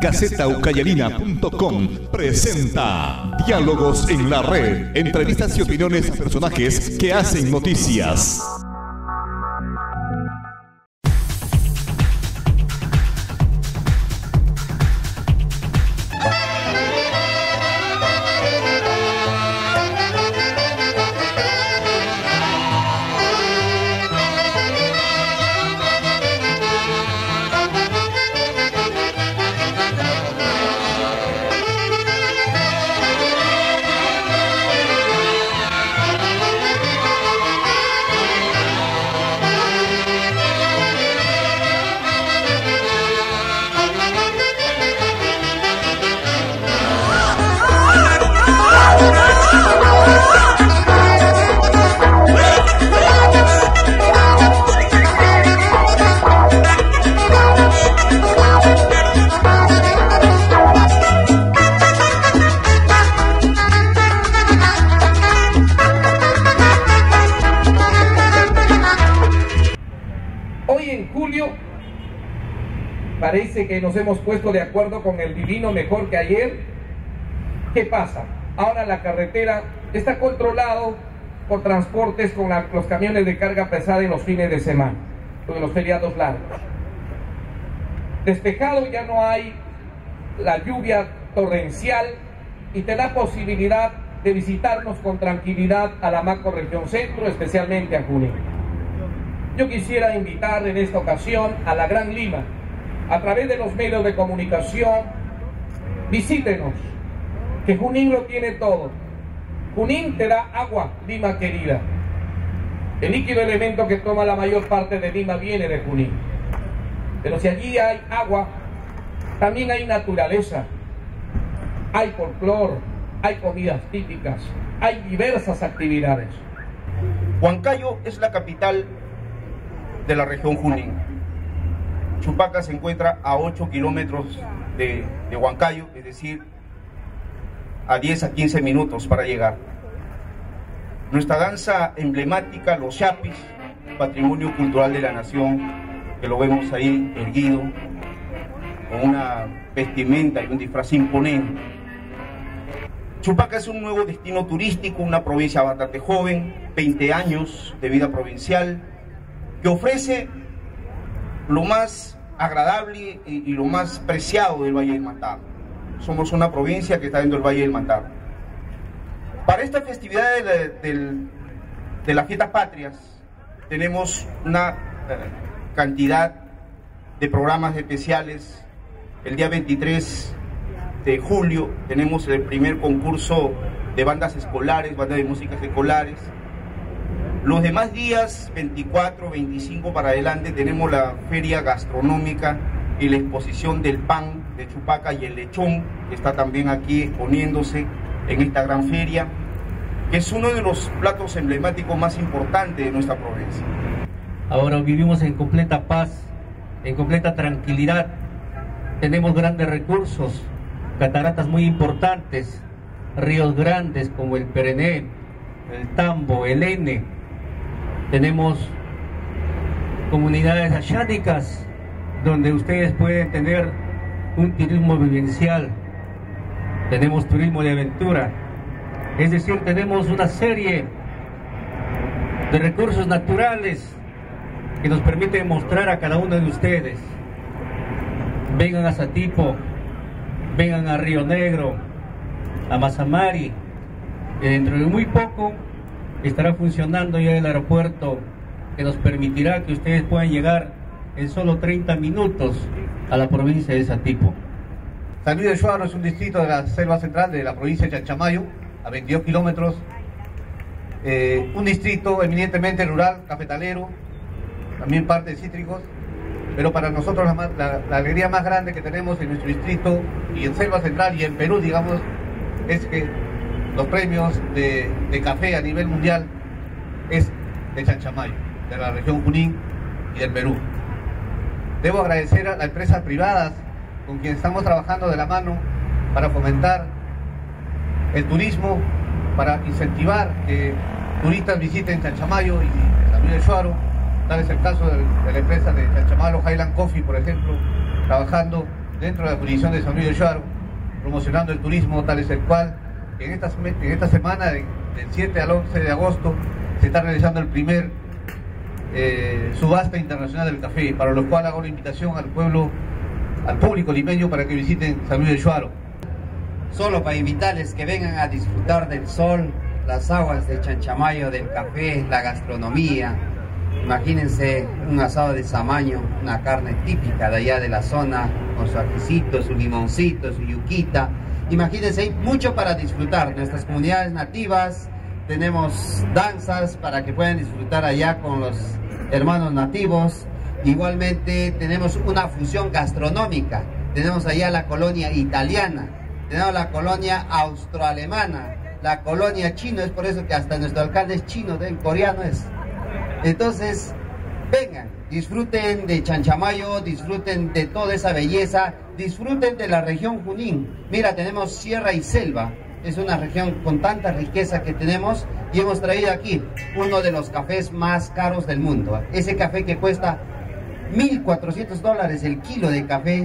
GacetaUcayalina.com presenta Diálogos en la Red, entrevistas y opiniones a personajes que hacen noticias. Parece que nos hemos puesto de acuerdo con el divino mejor que ayer. ¿Qué pasa? Ahora la carretera está controlado por transportes con los camiones de carga pesada en los fines de semana, en los feriados largos. Despejado, ya no hay la lluvia torrencial y te da posibilidad de visitarnos con tranquilidad a la macrorregión centro, especialmente a Junín. Yo quisiera invitar en esta ocasión a la Gran Lima, a través de los medios de comunicación. Visítenos, que Junín lo tiene todo. Junín te da agua, Lima querida. El líquido elemento que toma la mayor parte de Lima viene de Junín. Pero si allí hay agua, también hay naturaleza, hay folclor, hay comidas típicas, hay diversas actividades. Huancayo es la capital de la región Junín. Chupaca se encuentra a 8 kilómetros de Huancayo, es decir, a 10 a 15 minutos para llegar. Nuestra danza emblemática, los chapis, patrimonio cultural de la nación, que lo vemos ahí erguido, con una vestimenta y un disfraz imponente. Chupaca es un nuevo destino turístico, una provincia bastante joven, 20 años de vida provincial, que ofrece lo más agradable y lo más preciado del Valle del Mantaro. Somos una provincia que está dentro del Valle del Mantaro. Para esta festividad de las fiestas patrias tenemos una cantidad de programas especiales. El día 23 de julio tenemos el primer concurso de bandas escolares, bandas de músicas escolares. Los demás días, 24, 25 para adelante, tenemos la feria gastronómica y la exposición del pan de Chupaca y el lechón, que está también aquí exponiéndose en esta gran feria, que es uno de los platos emblemáticos más importantes de nuestra provincia. Ahora vivimos en completa paz, en completa tranquilidad. Tenemos grandes recursos, cataratas muy importantes, ríos grandes como el Perené, el Tambo, el Ene. Tenemos comunidades ayánicas donde ustedes pueden tener un turismo vivencial. Tenemos turismo de aventura. Es decir, tenemos una serie de recursos naturales que nos permiten mostrar a cada uno de ustedes. Vengan a Satipo, vengan a Río Negro, a Mazamari, que dentro de muy poco estará funcionando ya el aeropuerto, que nos permitirá que ustedes puedan llegar en solo 30 minutos a la provincia de Satipo. San Luis de Shuaro es un distrito de la selva central de la provincia de Chanchamayo, a 22 kilómetros. Un distrito eminentemente rural, cafetalero, también parte de cítricos, pero para nosotros la alegría más grande que tenemos en nuestro distrito y en selva central y en Perú, digamos, es que los premios de café a nivel mundial es de Chanchamayo, de la región Junín y del Perú. Debo agradecer a las empresas privadas con quienes estamos trabajando de la mano para fomentar el turismo, para incentivar que turistas visiten Chanchamayo y San Luis de Shuaro. Tal es el caso de la empresa de Chanchamayo Highland Coffee, por ejemplo, trabajando dentro de la jurisdicción de San Luis del Shuaro, promocionando el turismo, tal es el cual en esta semana, del 7 al 11 de agosto, se está realizando el primer subasta internacional del café, para lo cual hago la invitación al público limeño para que visiten San Luis del Shuaro. Solo para invitarles que vengan a disfrutar del sol, las aguas de Chanchamayo, del café, la gastronomía. Imagínense un asado de samaño, una carne típica de allá de la zona, con su ajicito, su limoncito, su yuquita. Imagínense, hay mucho para disfrutar. Nuestras comunidades nativas, tenemos danzas para que puedan disfrutar allá con los hermanos nativos. Igualmente tenemos una fusión gastronómica. Tenemos allá la colonia italiana, tenemos la colonia austroalemana, la colonia chino, es por eso que hasta nuestro alcalde es chino, del coreano es. Entonces, vengan, disfruten de Chanchamayo, disfruten de toda esa belleza, disfruten de la región Junín. Mira, tenemos sierra y selva, es una región con tanta riqueza que tenemos, y hemos traído aquí uno de los cafés más caros del mundo. Ese café que cuesta $1,400 el kilo de café,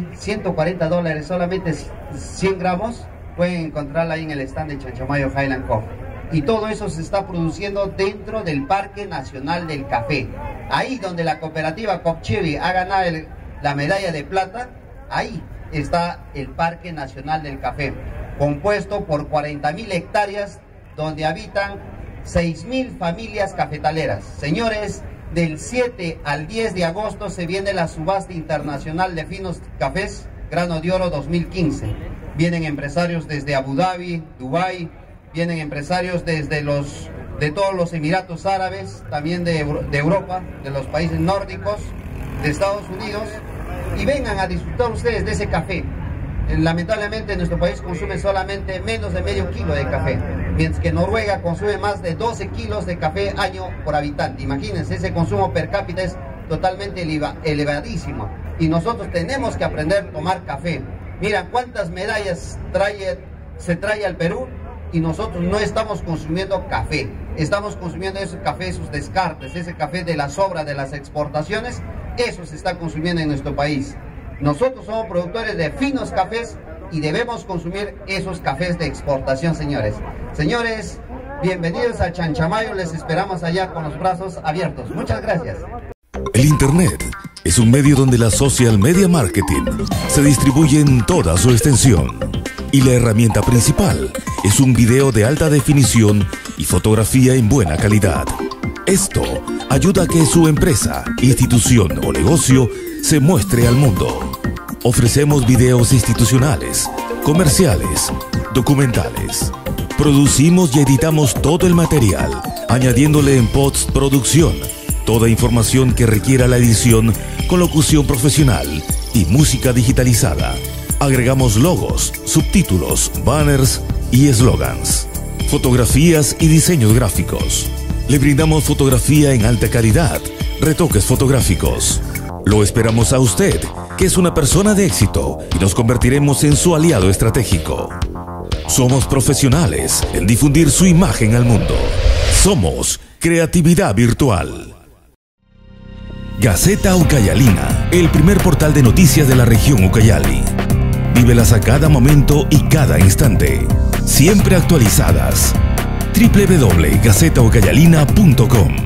$140 solamente 100 gramos, pueden encontrarla ahí en el stand de Chanchamayo Highland Coffee. Y todo eso se está produciendo dentro del Parque Nacional del Café. Ahí donde la cooperativa Copchevi ha ganado la medalla de plata, ahí está el Parque Nacional del Café, compuesto por 40.000 hectáreas donde habitan 6.000 familias cafetaleras. Señores, del 7 al 10 de agosto se viene la subasta internacional de finos cafés Grano de Oro 2015. Vienen empresarios desde Abu Dhabi, Dubái, vienen empresarios de todos los Emiratos Árabes, también de Europa, de los países nórdicos, de Estados Unidos, y vengan a disfrutar ustedes de ese café. Lamentablemente nuestro país consume solamente menos de medio kilo de café, mientras que Noruega consume más de 12 kilos de café año por habitante. Imagínense, ese consumo per cápita es totalmente elevadísimo, y nosotros tenemos que aprender a tomar café. Miran cuántas medallas se trae al Perú, y nosotros no estamos consumiendo café, estamos consumiendo ese café, sus descartes, ese café de la sobra de las exportaciones, eso se está consumiendo en nuestro país. Nosotros somos productores de finos cafés y debemos consumir esos cafés de exportación, señores. Señores, bienvenidos a Chanchamayo, les esperamos allá con los brazos abiertos. Muchas gracias. El Internet es un medio donde la social media marketing se distribuye en toda su extensión. Y la herramienta principal es un video de alta definición y fotografía en buena calidad. Esto ayuda a que su empresa, institución o negocio se muestre al mundo. Ofrecemos videos institucionales, comerciales, documentales. Producimos y editamos todo el material, añadiéndole en postproducción toda información que requiera la edición con locución profesional y música digitalizada. Agregamos logos, subtítulos, banners y eslogans, fotografías y diseños gráficos. Le brindamos fotografía en alta calidad, retoques fotográficos. Lo esperamos a usted, que es una persona de éxito, y nos convertiremos en su aliado estratégico. Somos profesionales en difundir su imagen al mundo. Somos Creatividad Virtual. Gaceta Ucayalina, el primer portal de noticias de la región Ucayali. Vívelas a cada momento y cada instante, siempre actualizadas. www.gacetaucayalina.com.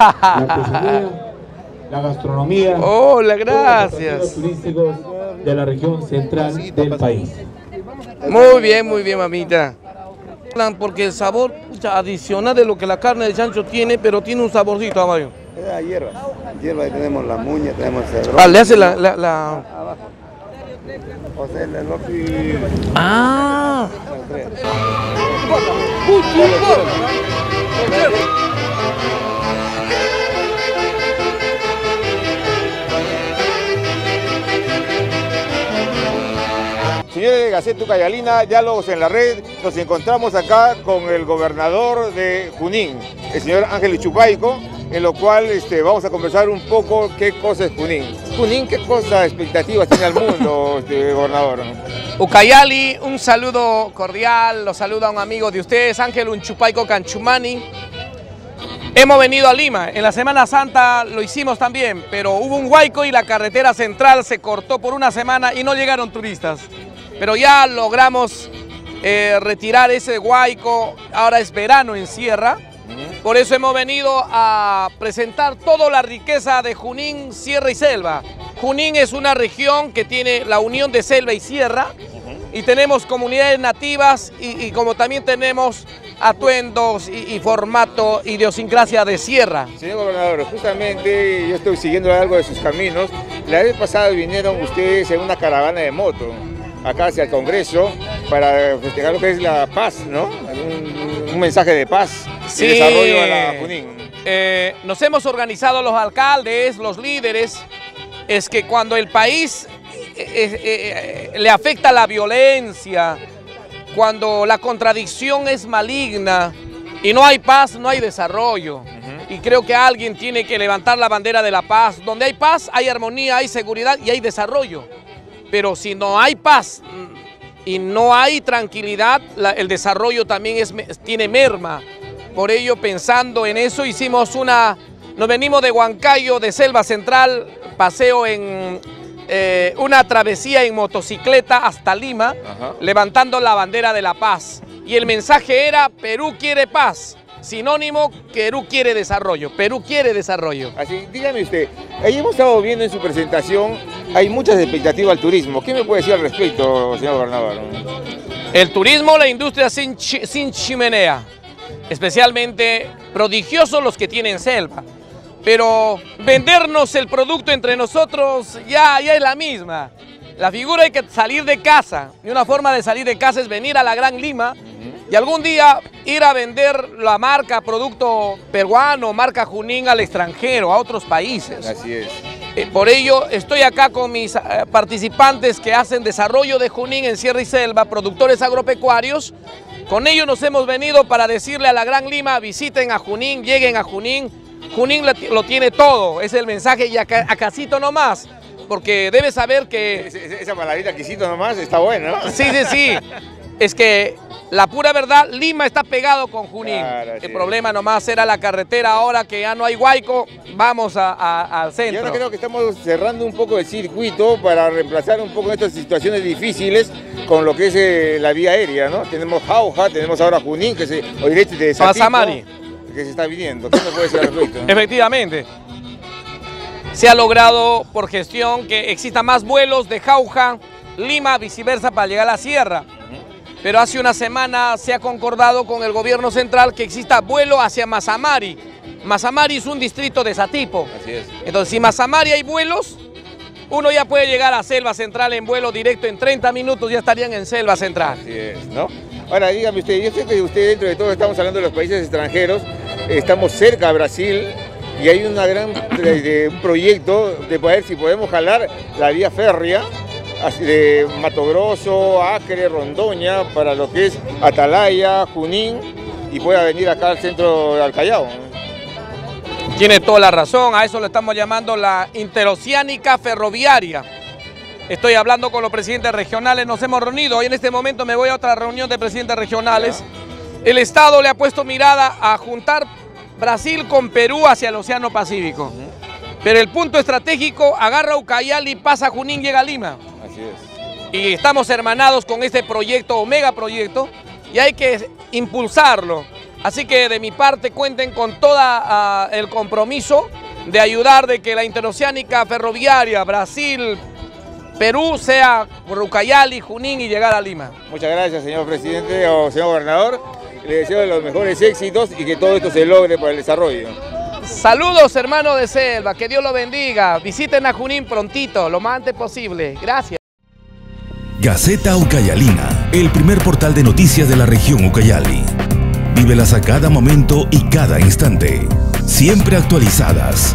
la artesanía, la gastronomía. Hola, gracias. Los turísticos de la región central del país. Muy bien, mamita. Porque el sabor adicional de lo que la carne de chancho tiene, pero tiene un saborcito, Amario. Hierba, tenemos la muña, tenemos el cedrón. Ah, le hace la... Abajo. O sea, el elote. Ah. Señores de Gaceta Ucayalina, Diálogos en la Red, nos encontramos acá con el gobernador de Junín, el señor Ángel Chupaico, en lo cual vamos a conversar un poco qué cosa es Junín. Junín, ¿qué cosa expectativas tiene al mundo, gobernador? Ucayali, un saludo cordial, los saluda un amigo de ustedes, Ángel Chupaico Canchumani. Hemos venido a Lima, en la Semana Santa lo hicimos también, pero hubo un huaico y la carretera central se cortó por una semana y no llegaron turistas. Pero ya logramos retirar ese huaico, ahora es verano en Sierra, por eso hemos venido a presentar toda la riqueza de Junín, Sierra y Selva. Junín es una región que tiene la unión de selva y sierra, y tenemos comunidades nativas y como también tenemos atuendos y formato, idiosincrasia de sierra. Señor gobernador, justamente yo estoy siguiendo algo de sus caminos. La vez pasada vinieron ustedes en una caravana de moto acá hacia el Congreso para festejar lo que es la paz, ¿no? Un mensaje de paz y desarrollo a la Junín. Nos hemos organizado los alcaldes, los líderes, es que cuando el país le afecta la violencia, cuando la contradicción es maligna y no hay paz, no hay desarrollo. Y creo que alguien tiene que levantar la bandera de la paz. Donde hay paz, hay armonía, hay seguridad y hay desarrollo. Pero si no hay paz y no hay tranquilidad, el desarrollo también tiene merma. Por ello, pensando en eso, nos venimos de Huancayo, de Selva Central, paseo en una travesía en motocicleta hasta Lima, levantando la bandera de la paz. Y el mensaje era: Perú quiere paz. Sinónimo, Perú quiere desarrollo. Perú quiere desarrollo. Así, dígame usted, ahí hemos estado viendo en su presentación, hay muchas expectativas al turismo. ¿Qué me puede decir al respecto, señor gobernador? El turismo, la industria sin chimenea, especialmente prodigiosos los que tienen selva. Pero vendernos el producto entre nosotros ya es la misma. La figura hay que salir de casa. Y una forma de salir de casa es venir a la Gran Lima y algún día ir a vender la marca producto peruano, marca Junín al extranjero, a otros países. Así es. Por ello estoy acá con mis participantes que hacen desarrollo de Junín en Sierra y Selva, productores agropecuarios. Con ellos nos hemos venido para decirle a la Gran Lima: visiten a Junín, lleguen a Junín. Junín lo tiene todo, es el mensaje, y acasito nomás, porque debes saber que... Esa palabrita quisito nomás está buena, ¿no? Sí. Es que la pura verdad, Lima está pegado con Junín. Claro, el problema nomás era la carretera, ahora que ya no hay huaico, vamos al centro. Yo ahora creo que estamos cerrando un poco el circuito para reemplazar un poco estas situaciones difíciles con lo que es la vía aérea, ¿no? Tenemos Jauja, tenemos ahora Junín, que o directo de Mazamari, que se está viniendo. ¿Qué me puede decir al respecto? Efectivamente. Se ha logrado por gestión que existan más vuelos de Jauja, Lima, viceversa, para llegar a la sierra. Pero hace una semana se ha concordado con el gobierno central que exista vuelo hacia Mazamari. Mazamari es un distrito de Satipo. Así es. Entonces, si Mazamari hay vuelos, uno ya puede llegar a Selva Central en vuelo directo, en 30 minutos ya estarían en Selva Central. Así es, ¿no? Ahora, dígame usted, yo sé que usted, dentro de todo, estamos hablando de los países extranjeros, estamos cerca a Brasil y hay un proyecto de ver si podemos jalar la vía férrea de Mato Grosso, Acre, Rondoña, para lo que es Atalaya, Junín, y pueda venir acá al centro del Callao. Tiene toda la razón, a eso lo estamos llamando la interoceánica ferroviaria. Estoy hablando con los presidentes regionales, nos hemos reunido, hoy en este momento me voy a otra reunión de presidentes regionales. El Estado le ha puesto mirada a juntar Brasil con Perú hacia el Océano Pacífico. Pero el punto estratégico, agarra Ucayali, pasa Junín, llega a Lima. Así es. Y estamos hermanados con este proyecto, o megaproyecto, y hay que impulsarlo. Así que de mi parte cuenten con todo el compromiso de ayudar de que la interoceánica ferroviaria Brasil, Perú sea por Ucayali, Junín y llegar a Lima. Muchas gracias, señor presidente o señor gobernador. Le deseo los mejores éxitos y que todo esto se logre para el desarrollo. Saludos, hermanos de selva, que Dios los bendiga. Visiten a Junín prontito, lo más antes posible. Gracias. Gaceta Ucayalina, el primer portal de noticias de la región Ucayali. Vívelas a cada momento y cada instante. Siempre actualizadas.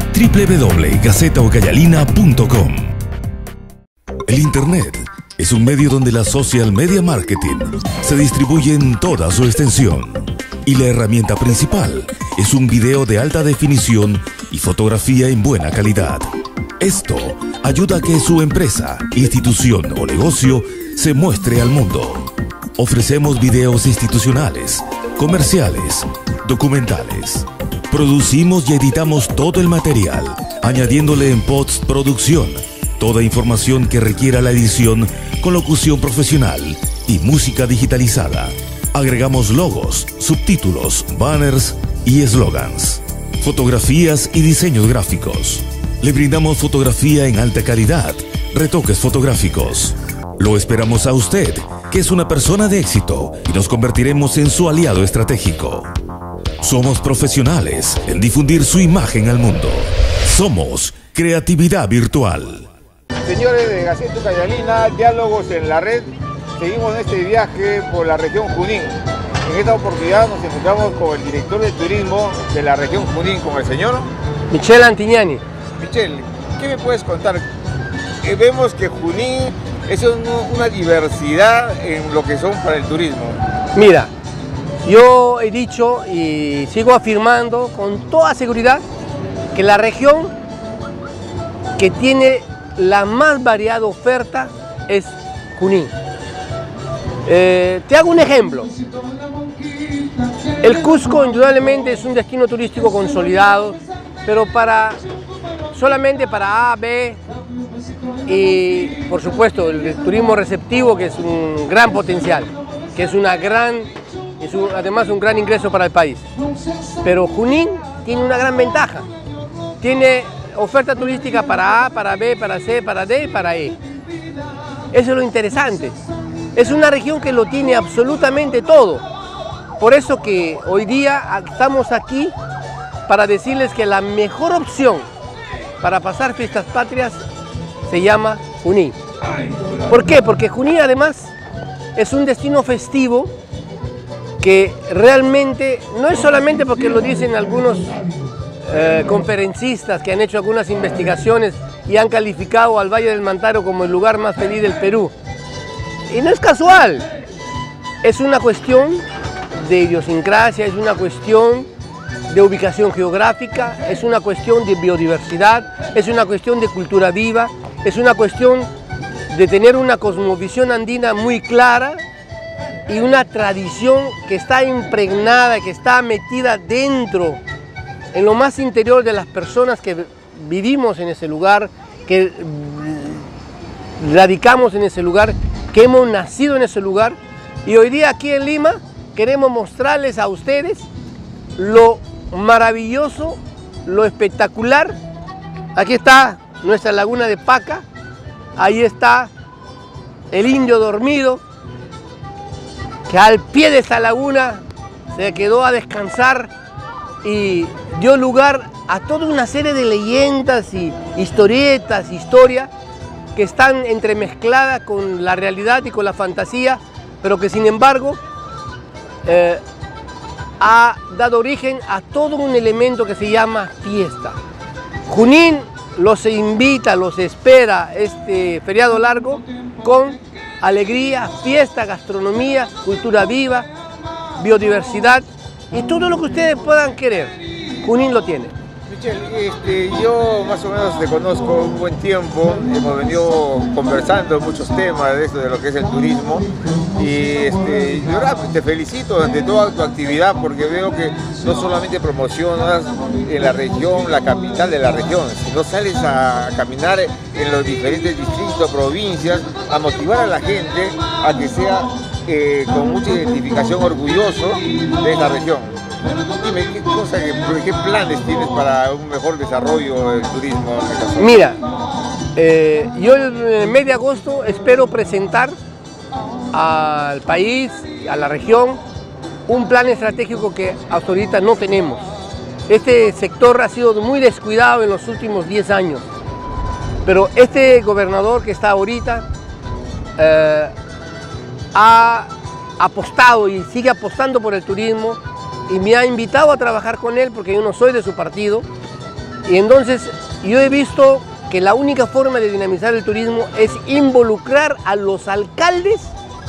www.gacetaucayalina.com. El Internet es un medio donde la social media marketing se distribuye en toda su extensión. Y la herramienta principal es un video de alta definición y fotografía en buena calidad. Esto ayuda a que su empresa, institución o negocio se muestre al mundo. Ofrecemos videos institucionales, comerciales, documentales. Producimos y editamos todo el material, añadiéndole en postproducción toda información que requiera la edición con locución profesional y música digitalizada. Agregamos logos, subtítulos, banners y eslogans, fotografías y diseños gráficos. Le brindamos fotografía en alta calidad, retoques fotográficos. Lo esperamos a usted, que es una persona de éxito, y nos convertiremos en su aliado estratégico. Somos profesionales en difundir su imagen al mundo. Somos Creatividad Virtual. Señores de Gaceta Ucayalina, Diálogos en la Red, seguimos en este viaje por la región Junín. En esta oportunidad nos encontramos con el director de turismo de la región Junín, con el señor Michel Antignani. Michel, ¿qué me puedes contar? Vemos que Junín es una diversidad en lo que son para el turismo. Mira, yo he dicho y sigo afirmando con toda seguridad que la región que tiene la más variada oferta es Junín. Te hago un ejemplo. El Cusco indudablemente es un destino turístico consolidado, pero solamente para A, B y por supuesto el turismo receptivo, que es un gran potencial, que es además un gran ingreso para el país. Pero Junín tiene una gran ventaja. Tiene oferta turística para A, para B, para C, para D y para E. Eso es lo interesante. Es una región que lo tiene absolutamente todo. Por eso que hoy día estamos aquí para decirles que la mejor opción para pasar fiestas patrias se llama Junín. ¿Por qué? Porque Junín además es un destino festivo que realmente, no es solamente porque lo dicen algunos conferencistas que han hecho algunas investigaciones y han calificado al Valle del Mantaro como el lugar más feliz del Perú. Y no es casual, es una cuestión de idiosincrasia, es una cuestión de ubicación geográfica, es una cuestión de biodiversidad, es una cuestión de cultura viva, es una cuestión de tener una cosmovisión andina muy clara y una tradición que está impregnada, que está metida dentro, en lo más interior de las personas que vivimos en ese lugar, que radicamos en ese lugar, que hemos nacido en ese lugar. Y hoy día aquí en Lima queremos mostrarles a ustedes lo maravilloso, lo espectacular. Aquí está nuestra laguna de Paca, ahí está el indio dormido, que al pie de esta laguna se quedó a descansar y dio lugar a toda una serie de leyendas y historietas, historias que están entremezcladas con la realidad y con la fantasía, pero que sin embargo ha dado origen a todo un elemento que se llama fiesta. Junín los invita, los espera este feriado largo con alegría, fiesta, gastronomía, cultura viva, biodiversidad y todo lo que ustedes puedan querer. Junín lo tiene. Michel, yo más o menos te conozco un buen tiempo, hemos venido conversando muchos temas de esto, de lo que es el turismo, y yo te felicito ante toda tu actividad porque veo que no solamente promocionas en la región, la capital de la región, sino sales a caminar en los diferentes distritos, provincias, a motivar a la gente a que sea con mucha identificación, orgulloso de esta región. Dime, ¿qué planes tienes para un mejor desarrollo del turismo en esta zona? Mira, yo el mes de agosto espero presentar al país, a la región, un plan estratégico que hasta ahorita no tenemos. Este sector ha sido muy descuidado en los últimos 10 años, pero este gobernador que está ahorita ha apostado y sigue apostando por el turismo y me ha invitado a trabajar con él porque yo no soy de su partido, y entonces yo he visto que la única forma de dinamizar el turismo es involucrar a los alcaldes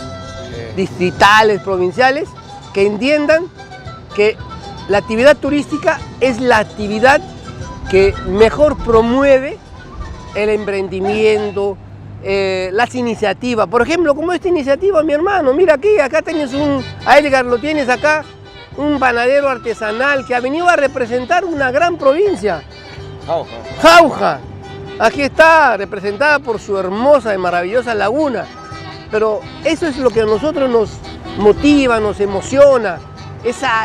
distritales, provinciales, que entiendan que la actividad turística es la actividad que mejor promueve el emprendimiento, las iniciativas. Por ejemplo, como esta iniciativa, mi hermano, mira aquí, acá tienes a Edgar lo tienes acá, un panadero artesanal que ha venido a representar una gran provincia. Jauja. Aquí está, representada por su hermosa y maravillosa laguna. Pero eso es lo que a nosotros nos motiva, nos emociona, esa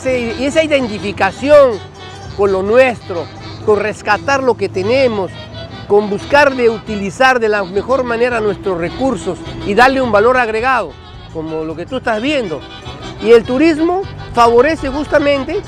identificación con lo nuestro, con rescatar lo que tenemos, con buscar de utilizar de la mejor manera nuestros recursos y darle un valor agregado, como lo que tú estás viendo. Y el turismo favorece justamente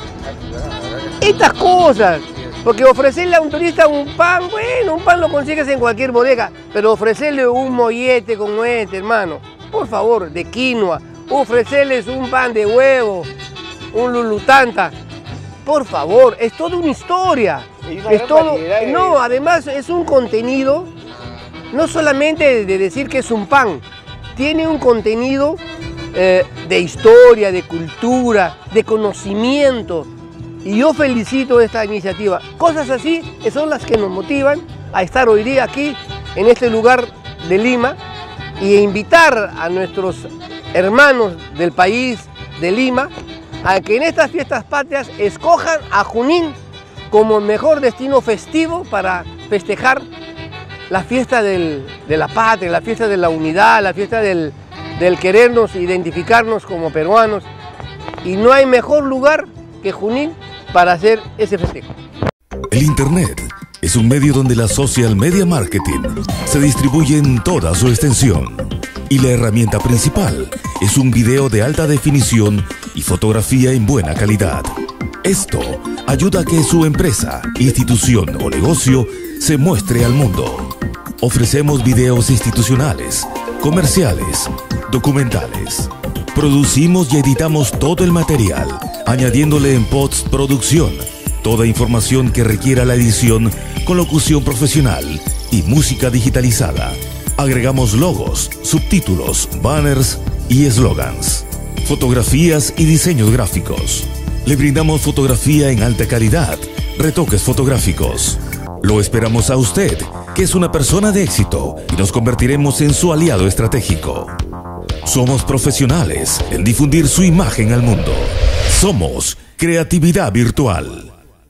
estas cosas, porque ofrecerle a un turista un pan, bueno, un pan lo consigues en cualquier bodega, pero ofrecerle un mollete como este, hermano, por favor, de quinoa, ofrecerles un pan de huevo, un lulutanta, por favor, es toda una historia. Es todo, no, además es un contenido, no solamente de decir que es un pan, tiene un contenido de historia, de cultura, de conocimiento. Y yo felicito esta iniciativa. Cosas así son las que nos motivan a estar hoy día aquí, en este lugar de Lima, y invitar a nuestros hermanos del país de Lima a que en estas fiestas patrias escojan a Junín como mejor destino festivo para festejar la fiesta de la patria, la fiesta de la unidad, la fiesta del querernos, identificarnos como peruanos. Y no hay mejor lugar que Junín para hacer ese festejo. El Internet es un medio donde la social media marketing se distribuye en toda su extensión. Y la herramienta principal es un video de alta definición y fotografía en buena calidad. Esto ayuda a que su empresa, institución o negocio se muestre al mundo. Ofrecemos videos institucionales, comerciales, documentales. Producimos y editamos todo el material, añadiéndole en postproducción toda información que requiera la edición con locución profesional y música digitalizada. Agregamos logos, subtítulos, banners y eslogans, fotografías y diseños gráficos. Le brindamos fotografía en alta calidad, retoques fotográficos. Lo esperamos a usted, que es una persona de éxito, y nos convertiremos en su aliado estratégico. Somos profesionales en difundir su imagen al mundo. Somos Creatividad Virtual.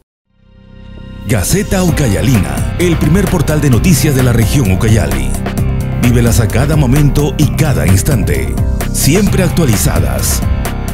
Gaceta Ucayalina, el primer portal de noticias de la región Ucayali. Vívelas a cada momento y cada instante. Siempre actualizadas.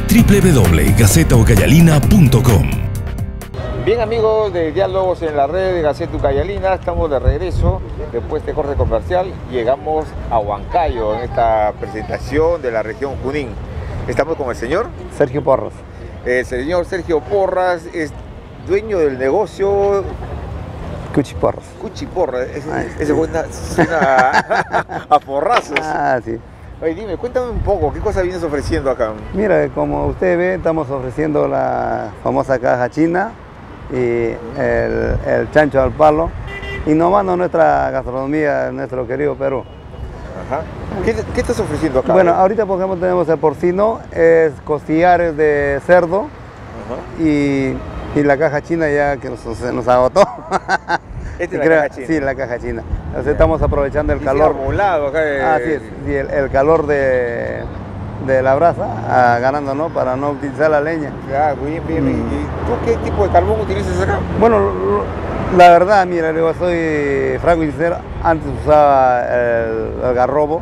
www.gacetaucayalina.com. Bien, amigos de Diálogos en la Red de Gaceta Ucayalina, estamos de regreso después de corte comercial. Llegamos a Huancayo en esta presentación de la región Junín. Estamos con el señor Sergio Porras. El señor Sergio Porras es dueño del negocio Cuchiporras. Cuchiporras, ese suena a porrazos. Ah, sí. Oye, dime, cuéntame un poco, ¿qué cosa vienes ofreciendo acá? Mira, como usted ve, estamos ofreciendo la famosa caja china y el chancho al palo, innovando nuestra gastronomía, nuestro querido Perú. Ajá. ¿Qué estás ofreciendo acá? Bueno, ahorita por ejemplo tenemos el porcino, es costillares de cerdo. Ajá. Y la caja china ya que se nos agotó. ¿Esta es la caja china? Sí, la caja china. Entonces estamos aprovechando el calor. Acá Así es, sí, el calor de la brasa, ganando, ¿no? Para no utilizar la leña. Ah, bien, bien. ¿Y tú qué tipo de carbón utilizas acá? Bueno, la verdad, mira, yo soy franco y sincero, antes usaba el garrobo,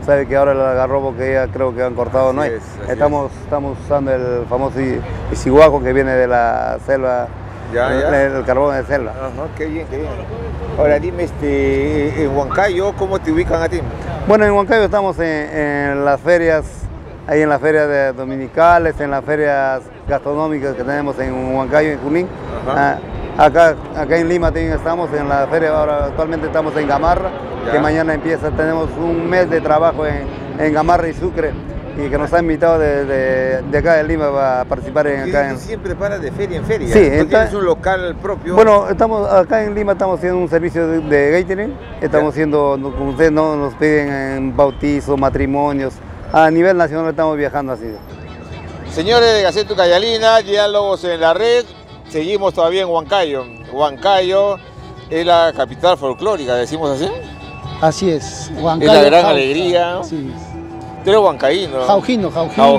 sabe que ahora el algarrobo que ya creo que han cortado no hay. Estamos usando el famoso isiguaco que viene de la selva, el carbón de selva. Ajá, qué bien, qué bien. Ahora dime, en Huancayo, ¿cómo te ubican a ti? Bueno, en Huancayo estamos en las ferias, ahí en las ferias dominicales, en las ferias gastronómicas que tenemos en Huancayo, en Junín. Acá en Lima también estamos en la feria, ahora actualmente estamos en Gamarra, que mañana empieza, tenemos un mes de trabajo en Gamarra y Sucre, y que nos ha invitado de acá de Lima a participar en siempre para de feria en feria. Sí, ¿Tienes un local propio? Bueno, acá en Lima estamos haciendo un servicio de catering, estamos haciendo, como ustedes nos piden, en bautizos, matrimonios, a nivel nacional estamos viajando así. Señores de Gaceta Ucayalina, Diálogos en la Red, seguimos todavía en Huancayo. Huancayo es la capital folclórica, decimos así. Así es, Huancayo. Es la gran alegría. Sí. Tú eres huancaíno. Jaujino.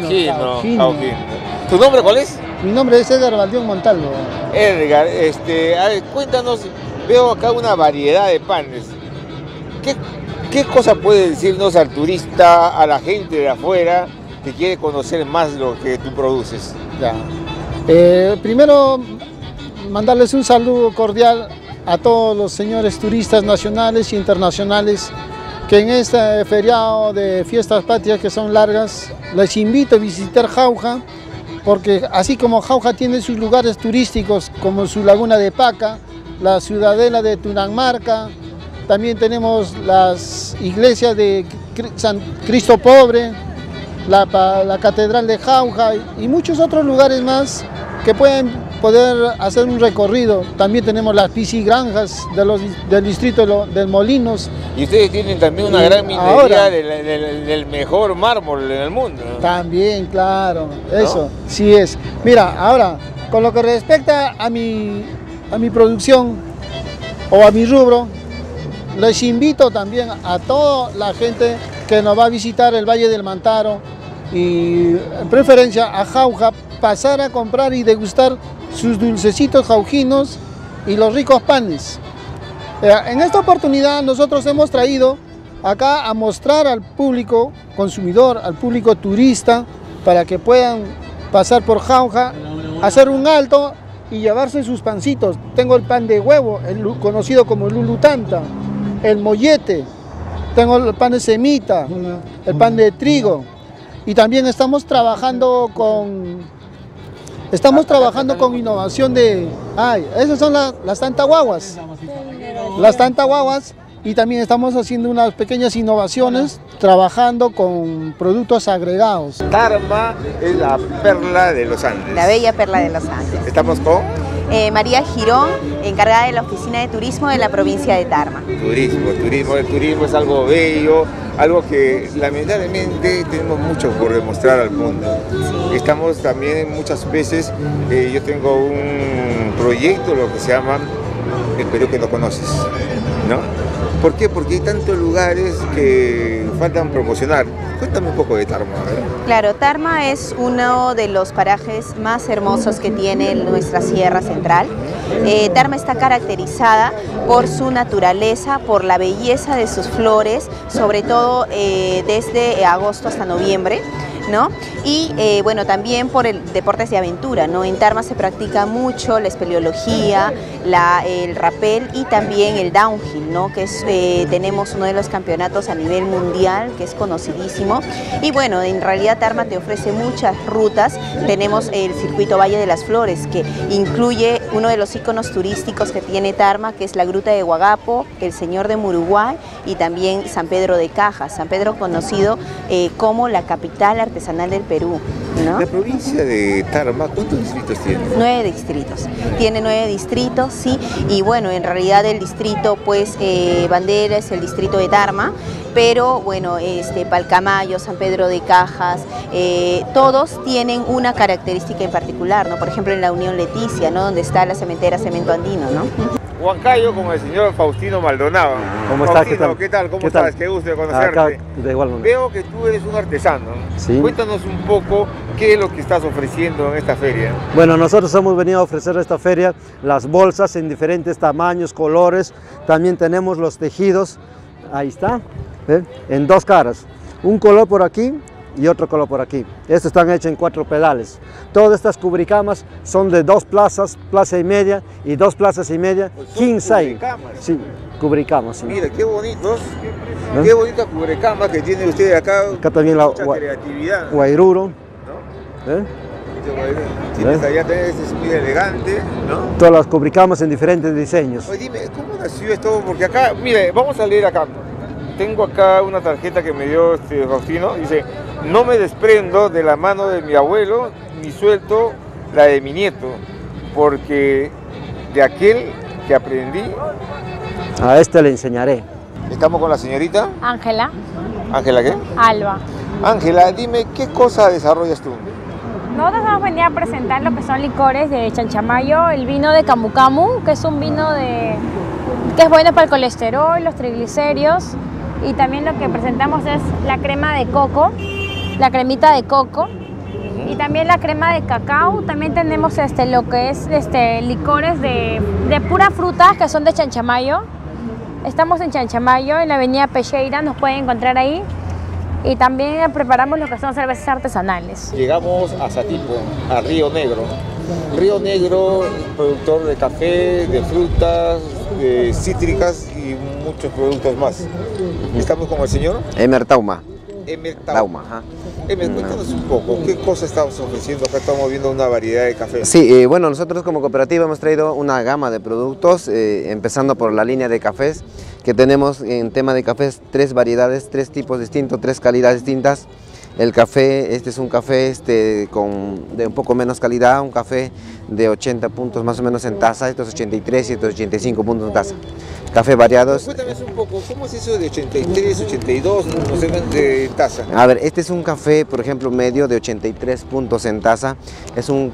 ¿Tu nombre cuál es? Mi nombre es Edgar Valdión Montalvo. Edgar, a ver, cuéntanos, veo acá una variedad de panes. ¿Qué cosa puede decirnos al turista, a la gente de afuera que quiere conocer más lo que tú produces? Ya. Primero, mandarles un saludo cordial a todos los señores turistas nacionales e internacionales que en este feriado de fiestas patrias que son largas, les invito a visitar Jauja, porque así como Jauja tiene sus lugares turísticos como su Laguna de Paca, la Ciudadela de Tunanmarca, también tenemos las iglesias de San Cristo Pobre, la Catedral de Jauja y muchos otros lugares más que pueden poder hacer un recorrido. También tenemos las piscigranjas del distrito de Molinos. Y ustedes tienen también una gran minería del mejor mármol en el mundo, ¿no? También, claro, eso, sí es. Mira, ahora, con lo que respecta a mi producción o a mi rubro, les invito también a toda la gente que nos va a visitar el Valle del Mantaro y en preferencia a Jauja, pasar a comprar y degustar sus dulcecitos jaujinos y los ricos panes. En esta oportunidad nosotros hemos traído acá a mostrar al público consumidor, al público turista, para que puedan pasar por Jauja, hacer un alto y llevarse sus pancitos. Tengo el pan de huevo, conocido como el lulutanta, el mollete, tengo el pan de semita, el pan de trigo, y también estamos trabajando con innovación de... esas son las tantaguaguas. Las tantaguaguas, y también estamos haciendo unas pequeñas innovaciones trabajando con productos agregados. Tarma es la perla de los Andes. La bella perla de los Andes. Estamos con... María Girón, encargada de la Oficina de Turismo de la provincia de Tarma. El turismo es algo bello, algo que lamentablemente tenemos mucho por demostrar al mundo. Sí. Estamos también muchas veces, yo tengo un proyecto, lo que se llama El Perú que no conoces, ¿no? ¿Por qué? Porque hay tantos lugares que faltan promocionar. Cuéntame un poco de Tarma, ¿verdad? Claro, Tarma es uno de los parajes más hermosos que tiene nuestra Sierra Central. Tarma está caracterizada por su naturaleza, por la belleza de sus flores, sobre todo desde agosto hasta noviembre, ¿no? Y bueno, también por el deportes de aventura, ¿no? En Tarma se practica mucho la espeleología, el rappel y también el downhill, ¿no? Que es, tenemos uno de los campeonatos a nivel mundial, que es conocidísimo. Y bueno, en realidad Tarma te ofrece muchas rutas. Tenemos el circuito Valle de las Flores, que incluye uno de los íconos turísticos que tiene Tarma, que es la Gruta de Huagapo, el Señor de Muruguay y también San Pedro de Cajas. San Pedro conocido como la capital artesanal del Perú, ¿no? La provincia de Tarma, ¿cuántos distritos tiene? 9 distritos. Tiene 9 distritos, sí. Y bueno, en realidad el distrito, pues, bandera es el distrito de Tarma, pero bueno, Palcamayo, San Pedro de Cajas, todos tienen una característica en particular, ¿no? Por ejemplo, en la Unión Leticia, ¿no? Donde está la cementera Cemento Andino, ¿no? Huancayo con el señor Faustino Maldonado. ¿Cómo estás? ¿Qué tal? ¿Cómo estás? Qué gusto de conocerte. Acá, de igual manera. Veo que tú eres un artesano. Sí. Cuéntanos un poco qué es lo que estás ofreciendo en esta feria. Bueno, nosotros hemos venido a ofrecer esta feria las bolsas en diferentes tamaños, colores. También tenemos los tejidos. Ahí está, ¿eh? En 2 caras. Un color por aquí y otro color por aquí. Estos están hechos en 4 pedales. Todas estas cubricamas son de 2 plazas, plaza y media, y 2 plazas y media, Pues 15. cubricamas. Sí, cubricamas. Sí. Mira, qué bonitos, qué bonita cubrecama que tiene usted acá. Acá también la mucha creatividad. Guairuro. ¿No? Tienes allá también, este es muy elegante, ¿no? Todas las cubricamas en diferentes diseños. Oye, dime, ¿cómo nació esto? Porque acá, mire, vamos a leer acá. Tengo acá una tarjeta que me dio Faustino. Dice, no me desprendo de la mano de mi abuelo, ni suelto la de mi nieto, porque de aquel que aprendí. A este le enseñaré. Estamos con la señorita. Ángela. ¿Ángela qué? Alba. Ángela, dime, ¿qué cosa desarrollas tú? Nosotros vamos a venir a presentar lo que son licores de Chanchamayo, el vino de Camu Camu, que es un vino que es bueno para el colesterol, los triglicéridos, y también lo que presentamos es la crema de coco, la cremita de coco, y también la crema de cacao. También tenemos lo que es licores de pura fruta, que son de Chanchamayo. Estamos en Chanchamayo, en la avenida Pecheira, nos pueden encontrar ahí. Y también preparamos lo que son cervezas artesanales. Llegamos a Satipo, a Río Negro. Río Negro, productor de café, de frutas, de cítricas y muchos productos más. Estamos con el señor Emer Tauma. Emer Tauma. Emer, cuéntanos un poco, ¿qué cosa estamos ofreciendo? Acá estamos viendo una variedad de café. Sí, bueno, nosotros como cooperativa hemos traído una gama de productos, empezando por la línea de cafés, que tenemos en tema de cafés 3 variedades, 3 tipos distintos, 3 calidades distintas. El café, este es un café de un poco menos calidad, un café de 80 puntos más o menos en taza, estos 83 y estos 85 puntos en taza. Café variados. Cuéntame un poco, ¿cómo es eso de 83, 82, no sé, de taza? A ver, este es un café, por ejemplo, medio de 83 puntos en taza. Es un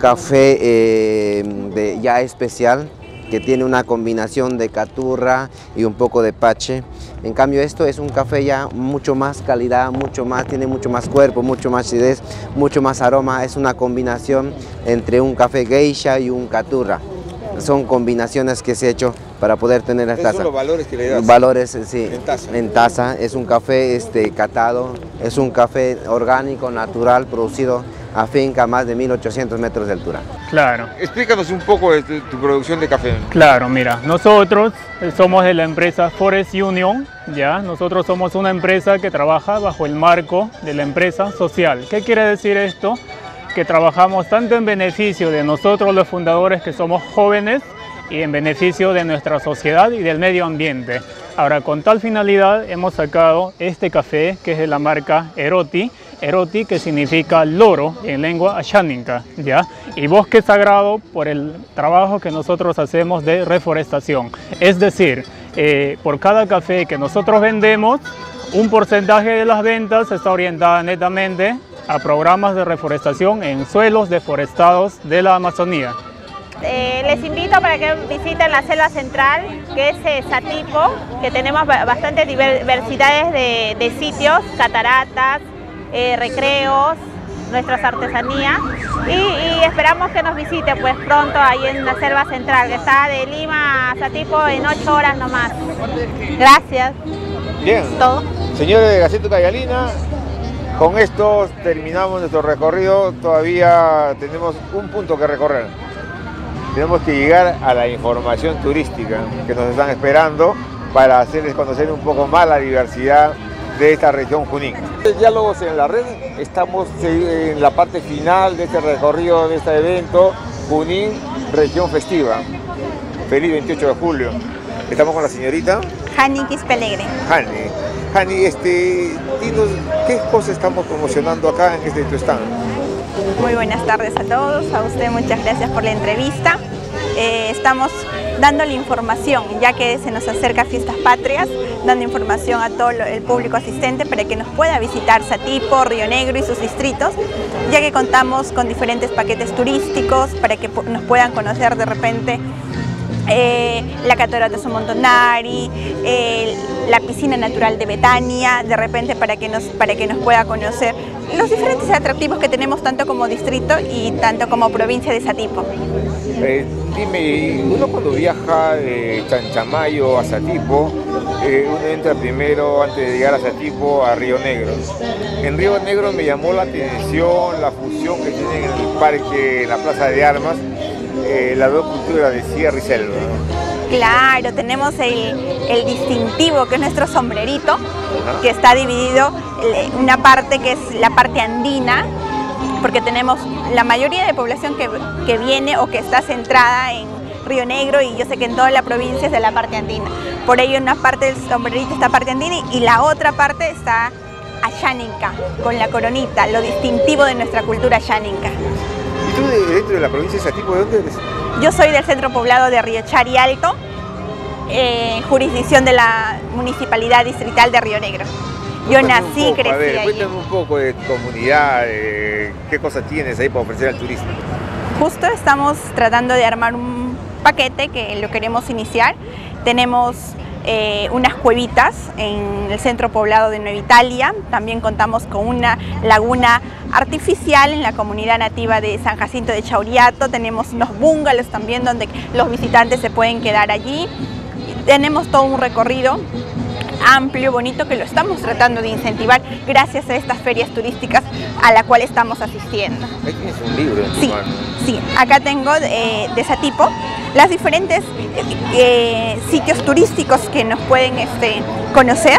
café ya especial, que tiene una combinación de caturra y un poco de pache. En cambio esto es un café ya mucho más calidad, tiene mucho más cuerpo, mucho más acidez, mucho más aroma. Es una combinación entre un café geisha y un caturra. Son combinaciones que se ha hecho para poder tener esta taza. ¿Esos son los valores que le das? Valores, sí, en taza. Es un café catado, es un café orgánico, natural, producido a finca a más de 1800 metros de altura. Claro. Explícanos un poco de tu producción de café. Claro, mira, nosotros somos de la empresa Forest Union, ¿ya? Nosotros somos una empresa que trabaja bajo el marco de la empresa social. ¿Qué quiere decir esto? Que trabajamos tanto en beneficio de nosotros los fundadores, que somos jóvenes, y en beneficio de nuestra sociedad y del medio ambiente. Ahora, con tal finalidad hemos sacado este café, que es de la marca Eroti, Eroti, que significa loro en lengua asháninca, ¿ya? Y bosque sagrado, por el trabajo que nosotros hacemos de reforestación. Es decir, por cada café que nosotros vendemos, un porcentaje de las ventas está orientada netamente a programas de reforestación en suelos deforestados de la Amazonía. Les invito para que visiten la selva central, que es Satipo, que tenemos bastantes diversidades de sitios, cataratas, recreos, nuestras artesanías, y esperamos que nos visite pues pronto ahí en la selva central, que está de Lima a Satipo en 8 horas nomás. Gracias. Bien. Todo. Señores de Gaceta Cayalina, con esto terminamos nuestro recorrido. Todavía tenemos un punto que recorrer. Tenemos que llegar a la información turística que nos están esperando para hacerles conocer un poco más la diversidad de esta región Junín. Diálogos en la red, estamos en la parte final de este recorrido, de este evento, Junín, región festiva. Feliz 28 de julio. Estamos con la señorita Hani Quispelegre. Hani, dinos, ¿qué cosas estamos promocionando acá en tu stand? Muy buenas tardes a todos, a usted muchas gracias por la entrevista. Estamos dando la información, ya que se nos acerca Fiestas Patrias, dando información a todo el público asistente para que nos pueda visitar Satipo, Río Negro y sus distritos, ya que contamos con diferentes paquetes turísticos para que nos puedan conocer de repente la Catarata Somontonari, la piscina natural de Betania, de repente para que nos pueda conocer los diferentes atractivos que tenemos tanto como distrito y tanto como provincia de Satipo. Dime, uno cuando viaja de Chanchamayo a Satipo, uno entra primero, antes de llegar a Satipo, a Río Negro. En Río Negro me llamó la atención la fusión que tienen en el parque, en la Plaza de Armas, las dos culturas de sierra y selva, ¿no? Claro, tenemos el distintivo que es nuestro sombrerito, que está dividido una parte que es la parte andina, porque tenemos la mayoría de población que viene o que está centrada en Río Negro, y yo sé que en toda la provincia es de la parte andina. Por ello una parte del sombrerito está parte andina y la otra parte está ayáninca, con la coronita, lo distintivo de nuestra cultura ayáninca. ¿Y tú dentro de la provincia de Satipo, de dónde eres? Yo soy del centro poblado de Río Chari Alto, jurisdicción de la Municipalidad Distrital de Río Negro. Yo nací, crecí allí. Cuéntame un poco de tu comunidad, qué cosas tienes ahí para ofrecer al turismo. Justo estamos tratando de armar un paquete que lo queremos iniciar. Tenemos unas cuevitas en el centro poblado de Nueva Italia. También contamos con una laguna artificial en la comunidad nativa de San Jacinto de Chauriato. Tenemos unos bungalows también donde los visitantes se pueden quedar allí. Tenemos todo un recorrido amplio, bonito, que lo estamos tratando de incentivar gracias a estas ferias turísticas a la cual estamos asistiendo. Ahí tienes un libro en tu mano. Sí, acá tengo de Satipo las diferentes sitios turísticos que nos pueden conocer.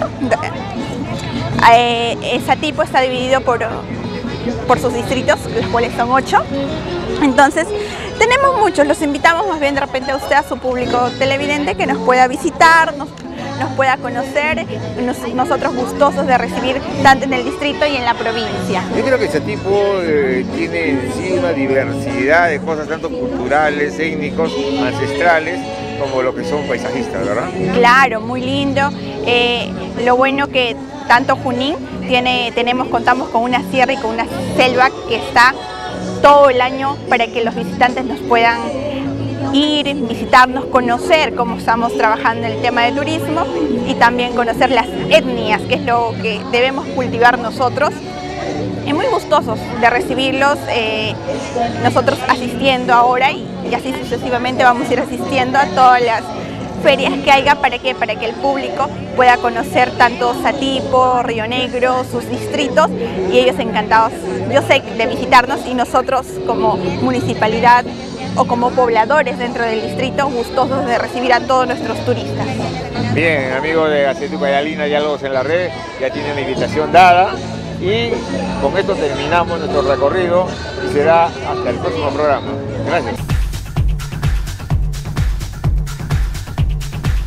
Satipo está dividido por sus distritos, los cuales son 8. Entonces, tenemos muchos, los invitamos más bien de repente a usted, a su público televidente, que nos pueda visitar, nos pueda conocer, nosotros gustosos de recibir tanto en el distrito y en la provincia. Yo creo que Satipo tiene en sí una diversidad de cosas, tanto culturales, étnicos, ancestrales, como lo que son paisajistas, ¿verdad? Claro, muy lindo. Lo bueno que tanto Junín contamos con una sierra y con una selva que está todo el año para que los visitantes nos puedan ir, visitarnos, conocer cómo estamos trabajando en el tema de turismo y también conocer las etnias, que es lo que debemos cultivar nosotros. Y muy gustosos de recibirlos, nosotros asistiendo ahora y así sucesivamente vamos a ir asistiendo a todas las ferias que haya para que el público pueda conocer tanto Satipo, Río Negro, sus distritos, y ellos encantados, yo sé, de visitarnos, y nosotros como municipalidad o como pobladores dentro del distrito gustosos de recibir a todos nuestros turistas. Bien, amigos de Aceituca y Alina, Diálogos en la Red, ya tienen la invitación dada y con esto terminamos nuestro recorrido y será hasta el próximo programa. Gracias.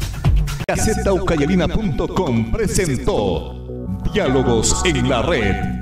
Gacetaucayalina.com presentó Diálogos en la Red.